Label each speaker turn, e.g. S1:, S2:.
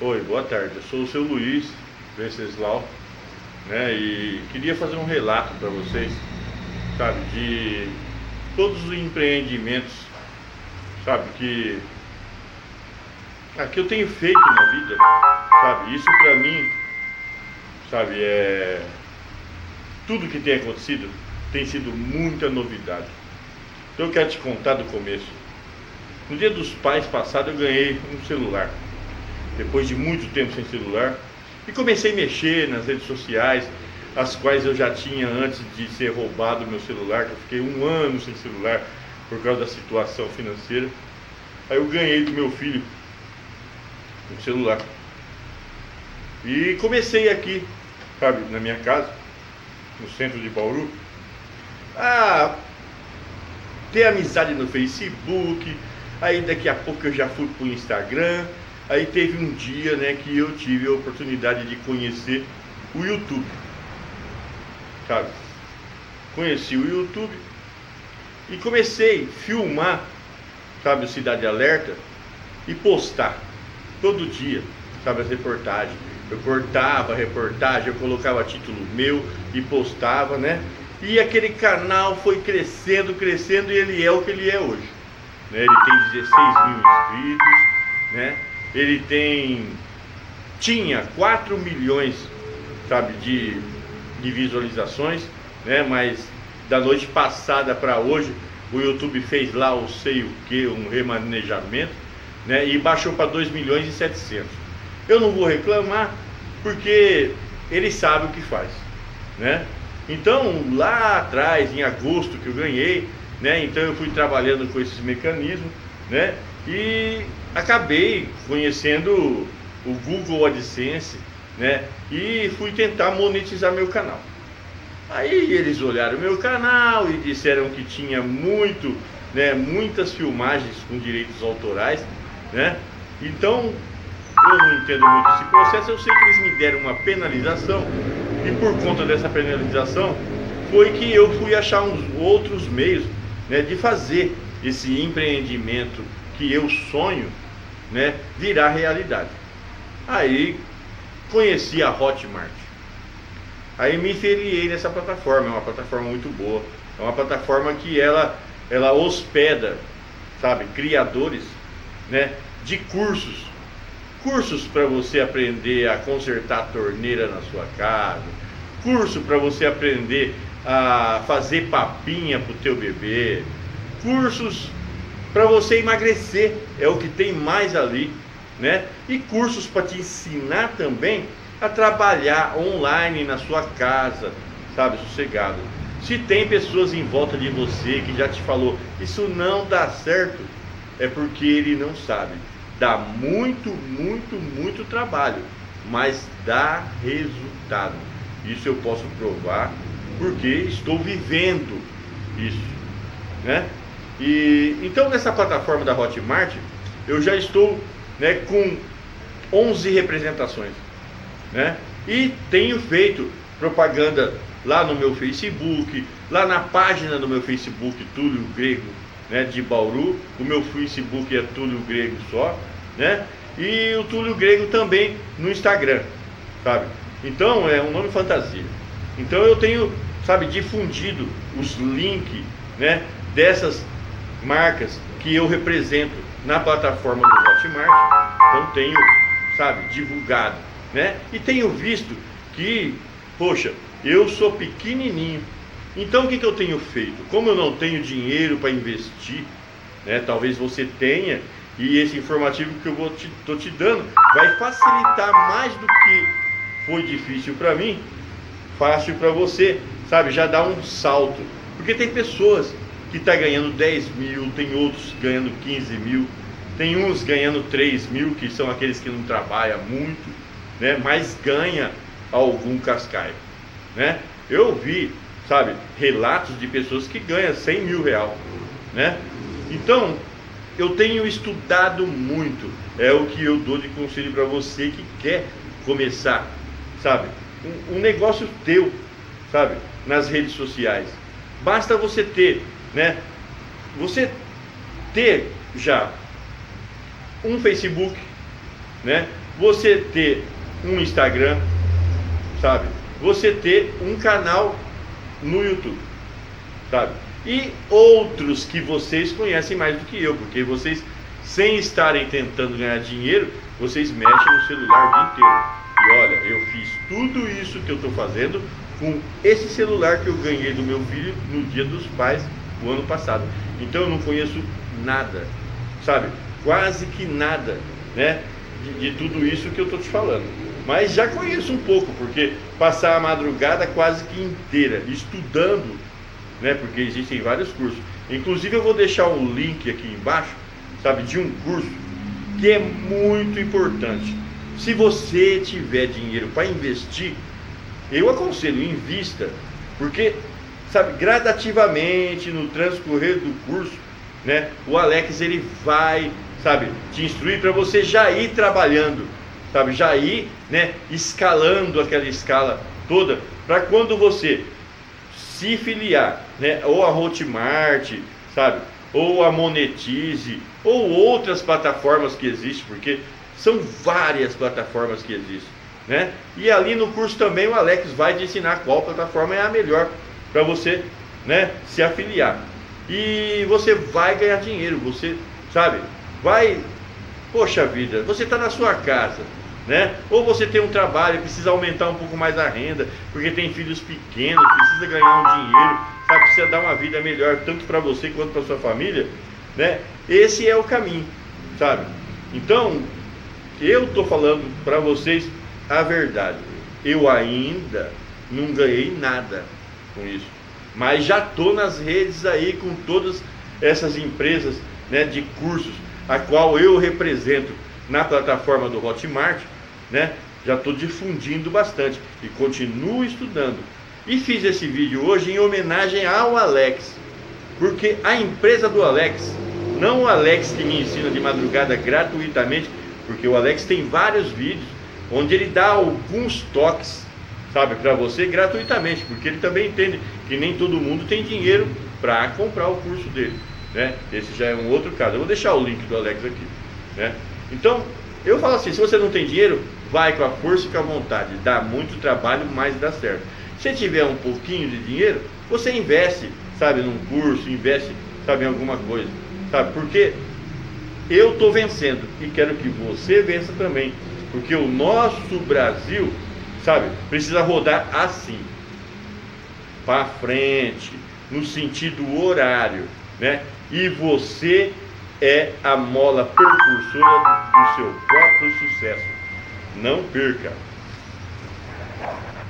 S1: Oi, boa tarde. Eu sou o seu Luiz Venceslau, né? E queria fazer um relato para vocês, sabe, de todos os empreendimentos, sabe, que eu tenho feito na vida, sabe? Isso para mim, sabe, tudo que tem acontecido tem sido muita novidade. Então eu quero te contar do começo. No Dia dos Pais passado eu ganhei um celular, depois de muito tempo sem celular, e comecei a mexer nas redes sociais, as quais eu já tinha antes de ser roubado meu celular, que eu fiquei um ano sem celular por causa da situação financeira. Aí eu ganhei do meu filho um celular e comecei aqui, sabe, na minha casa, no centro de Bauru, a ter amizade no Facebook. Aí daqui a pouco eu já fui pro Instagram. Aí teve um dia, né, que eu tive a oportunidade de conhecer o YouTube, sabe? Conheci o YouTube e comecei a filmar, sabe, o Cidade Alerta, e postar todo dia, sabe, as reportagens. Eu cortava a reportagem, eu colocava título meu e postava, né? E aquele canal foi crescendo, crescendo, e ele é o que ele é hoje, né? Ele tem 16 mil inscritos, né? Ele tinha 4 milhões, sabe, de visualizações, né? Mas da noite passada para hoje, o YouTube fez lá o sei o que, um remanejamento, né? E baixou para 2 milhões e 700. Eu não vou reclamar, porque ele sabe o que faz, né? Então, lá atrás, em agosto que eu ganhei, né? Então eu fui trabalhando com esses mecanismos, né? E acabei conhecendo o Google AdSense, né? E fui tentar monetizar meu canal. Aí eles olharam meu canal e disseram que tinha muitas filmagens com direitos autorais, né? Então eu não entendo muito esse processo. Eu sei que eles me deram uma penalização, e por conta dessa penalização foi que eu fui achar uns outros meios, né, de fazer esse empreendimento que eu sonho, né, virar realidade. Aí conheci a Hotmart. Aí me filiei nessa plataforma. É uma plataforma muito boa. É uma plataforma que ela hospeda, sabe, criadores, né, de cursos para você aprender a consertar a torneira na sua casa, curso para você aprender a fazer papinha para o teu bebê, cursos para você emagrecer, é o que tem mais ali, né? E cursos para te ensinar também a trabalhar online na sua casa, sabe, sossegado. Se tem pessoas em volta de você que já te falou, isso não dá certo, é porque ele não sabe. Dá muito trabalho, mas dá resultado. Isso eu posso provar, porque estou vivendo isso, né? E então nessa plataforma da Hotmart eu já estou, né, com 11 representações, né? E tenho feito propaganda lá no meu Facebook, lá na página do meu Facebook, Túlio Grego, né, de Bauru. O meu Facebook é Túlio Grego só, né? E o Túlio Grego também no Instagram, sabe? Então é um nome fantasia. Então eu tenho, sabe, difundido os links, né, dessas marcas que eu represento na plataforma do Hotmart. Então tenho, sabe, divulgado, né? E tenho visto que, poxa, eu sou pequenininho. Então o que eu tenho feito? Como eu não tenho dinheiro para investir, né? Talvez você tenha, e esse informativo que eu tô te dando vai facilitar mais do que foi difícil para mim, fácil para você, sabe? Já dá um salto, porque tem pessoas que estão ganhando 10 mil, tem outros ganhando 15 mil, tem uns ganhando 3 mil, que são aqueles que não trabalham muito, né? Mas ganha algum cascaio, né? Eu vi, sabe, relatos de pessoas que ganham 100 mil reais, né? Então eu tenho estudado muito, é o que eu dou de conselho para você que quer começar, sabe, um negócio teu, sabe, nas redes sociais. Basta você ter, né, você ter já um Facebook, né, você ter um Instagram, sabe? Você ter um canal no YouTube, sabe? E outros que vocês conhecem mais do que eu, porque vocês, sem estarem tentando ganhar dinheiro, vocês mexem no celular o dia inteiro. E olha, eu fiz tudo isso que eu estou fazendo com esse celular que eu ganhei do meu filho no Dia dos Pais, o ano passado. Então eu não conheço nada, sabe? Quase que nada, né? De tudo isso que eu estou te falando. Mas já conheço um pouco, porque passar a madrugada quase que inteira estudando, né? Porque existem vários cursos. Inclusive eu vou deixar um link aqui embaixo, sabe? De um curso que é muito importante. Se você tiver dinheiro para investir, eu aconselho, invista, porque, sabe, gradativamente no transcorrer do curso, né, o Alex ele vai, sabe, te instruir para você já ir trabalhando, sabe, já ir, né, escalando aquela escala toda, para quando você se filiar, né, ou a Hotmart, sabe, ou a Monetize, ou outras plataformas que existem, porque são várias plataformas que existem, né? E ali no curso também o Alex vai te ensinar qual plataforma é a melhor para você, né, se afiliar. E você vai ganhar dinheiro, você, sabe, vai, poxa vida, você está na sua casa, né? Ou você tem um trabalho e precisa aumentar um pouco mais a renda, porque tem filhos pequenos, precisa ganhar um dinheiro, sabe, precisa dar uma vida melhor, tanto para você quanto para sua família, né? Esse é o caminho, sabe? Então, eu estou falando para vocês a verdade. Eu ainda não ganhei nada com isso, mas já estou nas redes aí com todas essas empresas, né, de cursos, a qual eu represento na plataforma do Hotmart, né? Já estou difundindo bastante e continuo estudando. E fiz esse vídeo hoje em homenagem ao Alex, porque a empresa do Alex, não o Alex que me ensina de madrugada gratuitamente, porque o Alex tem vários vídeos onde ele dá alguns toques, sabe, para você gratuitamente, porque ele também entende que nem todo mundo tem dinheiro para comprar o curso dele, né? Esse já é um outro caso. Eu vou deixar o link do Alex aqui, né? Então, eu falo assim, se você não tem dinheiro, vai com a força e com a vontade. Dá muito trabalho, mas dá certo. Se tiver um pouquinho de dinheiro, você investe, sabe, num curso, investe, sabe, em alguma coisa, sabe? Porque eu estou vencendo e quero que você vença também, porque o nosso Brasil, sabe, precisa rodar assim, para frente, no sentido horário, né? E você é a mola propulsora do seu próprio sucesso. Não perca!